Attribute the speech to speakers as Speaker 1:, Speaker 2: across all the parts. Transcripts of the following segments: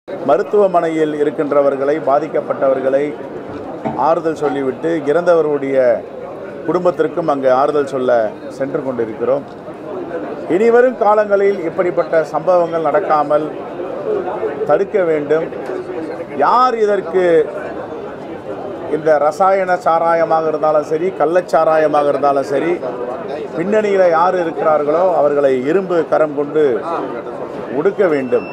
Speaker 1: மருத்துவமனையில் இருக்கின்றவர்களை, பாதிக்கப்பட்டவர்களை ஆறுதல் சொல்லிவிட்டு இறந்தவர்களுடைய குடும்பத்திற்கும் அங்கு ஆறுதல் சொல்ல சென்று கொண்டிருக்கிறோம். இனிவரும் காலங்களில் இப்படிப்பட்ட சம்பவங்கள் நடக்காமல் தடுக்க வேண்டும். யார் இதற்கு இந்த ரசாயன சாராயமாக இருந்தாலும் சரி, கள்ளச்சாராயமாக இருந்தாலும் சரி, பின்னணியில் யார் இருக்கிறார்களோ அவர்களை இரும்பு கரம் கொண்டு ஒடுக்க வேண்டும்.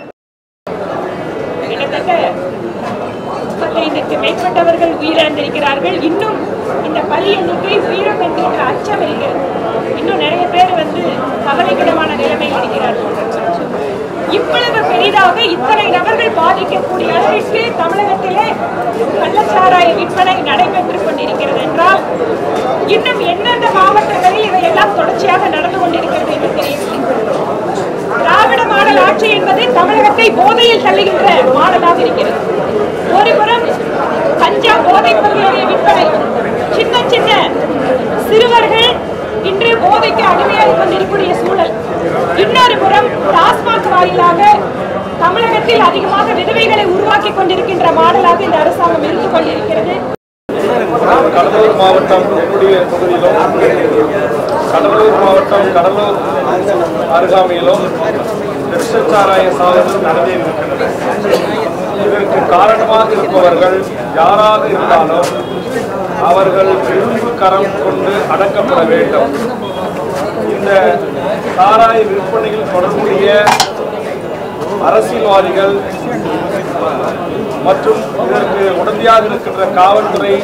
Speaker 2: மேற்பட்டவர்கள் உயிரிழந்திருக்கிறார்கள். இன்னும் இந்த பலி எண்ணிக்கை உயிரம் என்கின்ற அச்சம் இருக்கிறது. இன்னும் நிறைய பேர் கவலைக்கிடமான நிலைமையில் இருக்கிறார்கள். இவ்வளவு பெரிதாக இத்தனை நபர்கள் பாதிக்கக்கூடிய அளவிற்கு தமிழகத்திலே கள்ளச்சாராய விற்பனை நடைபெற்றுக் கொண்டிருக்கிறது என்றால் இன்னும் எந்தெந்த மாவட்டங்களில் இவையெல்லாம் தொடர்ச்சியாக நடந்து கொண்டிருக்கிறது என்று தெரியவில்லை. திராவிட மாடல் ஆட்சி என்பது தமிழகத்தை போதையில் தள்ளுகின்ற மாடலாக இருக்கிறது. ஒருபுறம் கஞ்சா போதைப் பொருளுடைய விற்பனை, சின்ன சின்ன சிறுவர்கள் இன்று போதைக்கு அடிமையாக கொண்டிருக்கூடிய சூழல். இன்னொரு புறம் டாஸ்மாக் வாயிலாக தமிழகத்தில் அதிகமாக விதவைகளை உருவாக்கி கொண்டிருக்கின்ற மாடலாக இந்த அரசாங்கம் இருந்து கொண்டிருக்கிறது.
Speaker 3: கடலூர் மாவட்டம் தொகுதியிலும், கடலூர் மாவட்டம் கடலூர் அருகாமையிலும் விஷச்சாராய சாலைகள் நடந்திருக்கின்றன. இதற்கு காரணமாக இருப்பவர்கள் யாராக இருந்தாலும் அவர்கள் இரும்பு கரம் கொண்டு அடக்கப்பட வேண்டும். இந்த சாராய விற்பனையில் தொடர்புடைய அரசியல்வாதிகள் மற்றும் இதற்கு உடந்தையாக இருக்கின்ற காவல்துறை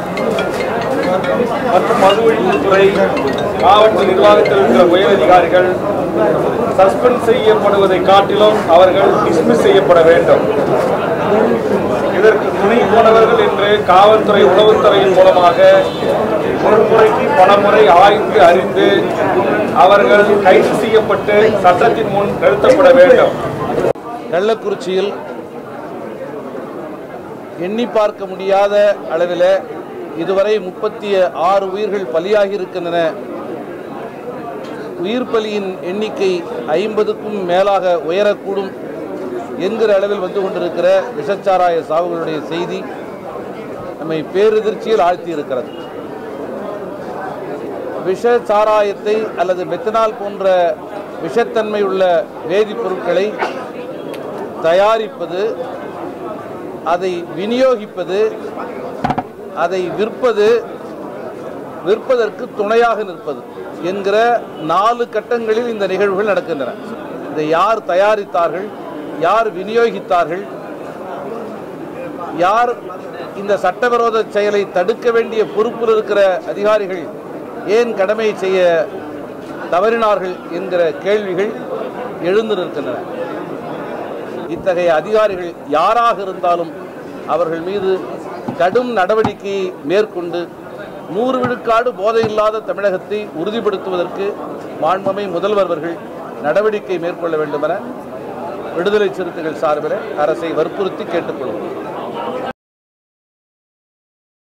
Speaker 3: மற்றும் மது ஒழிப்புத்துறை, மாவட்ட நிர்வாகத்தில் இருக்கிற உயர் அதிகாரிகள் சஸ்பெண்ட் செய்யப்படுவதை காட்டிலும் அவர்கள் டிஸ்மிஸ் செய்யப்பட வேண்டும். இதற்கு துணை போனவர்கள் என்று காவல்துறை உளவுத்துறையின் மூலமாக ஒரு முறைக்கு பல முறை ஆய்ந்து அறிந்து அவர்கள் கைது செய்யப்பட்டு சட்டத்தின் முன் நிறுத்தப்பட வேண்டும்.
Speaker 4: கள்ளக்குறிச்சியில் எண்ணி பார்க்க முடியாத அளவில் இதுவரை 36 உயிர்கள் பலியாகி இருக்கின்றன. உயிர் பலியின் எண்ணிக்கை 50க்கும் மேலாக உயரக்கூடும் என்கிற அளவில் வந்து கொண்டிருக்கிற விஷச்சாராய சாவுகளுடைய செய்தி நம்மை பேரெதிர்ச்சியில் ஆழ்த்தி இருக்கிறது. விஷச்சாராயத்தை அல்லது மெத்தனால் போன்ற விஷத்தன்மை உள்ள வேதிப்பொருட்களை தயாரிப்பது, அதை விநியோகிப்பது, அதை விற்பதற்கு துணையாக நிற்பது என்கிற 4 கட்டங்களில் இந்த நிகழ்வுகள் நடக்கின்றன. இதை யார் தயாரித்தார்கள், யார் விநியோகித்தார்கள், யார் இந்த சட்டவிரோத செயலை தடுக்க வேண்டிய பொறுப்பில் இருக்கிற அதிகாரிகள் ஏன் கடமையை செய்ய தவறினார்கள் என்கிற கேள்விகள் எழுந்து நிற்கின்றன. இத்தகைய அதிகாரிகள் யாராக இருந்தாலும் அவர்கள் மீது கடும் நடவடிக்கையை மேற்கொண்டு 100 விழுக்காடு போதையில்லாத தமிழகத்தை உறுதிப்படுத்துவதற்கு மாண்புமிகு முதல்வர் அவர்கள் நடவடிக்கை மேற்கொள்ள வேண்டும் என விடுதலை சிறுத்தைகள் சார்பில் அரசை வற்புறுத்தி கேட்டுக்கொள்வோம்.